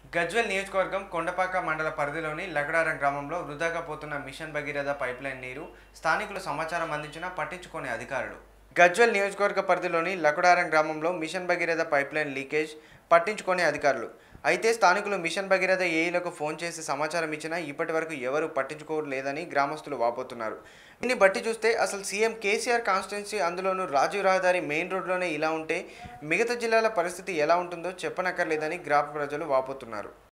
గజ్వేల్ నియోజకవర్గం కొండపాక మండల పరిధిలోని లగడారం గ్రామంలో వృధాగా పోతున్న మిషన్ భగీరథ పైప్లైన్ నీరు స్థానికులు సమాచారం అందించినా పట్టించుకునే అధికారులు. గజ్వేల్ నియోజకవర్గ పరిధిలోని లకుడారం గ్రామంలో మిషన్ భగీరథ పైప్లైన్ లీకేజ్ పట్టించుకునే అధికారులు. అయితే స్థానికులు మిషన్ భగీరథ ఏఈలకు ఫోన్ చేసి సమాచారం ఇచ్చినా ఇప్పటి వరకు ఎవరూ పట్టించుకోలేదని గ్రామస్తులు వాపోతున్నారు. దీన్ని బట్టి చూస్తే అసలు సీఎం కేసీఆర్ కాన్స్టిట్యున్సీ, అందులోనూ రాజీవ్ రహదారి మెయిన్ రోడ్లోనే ఇలా ఉంటే మిగతా జిల్లాల పరిస్థితి ఎలా ఉంటుందో చెప్పనక్కర్లేదని గ్రామ ప్రజలు వాపోతున్నారు.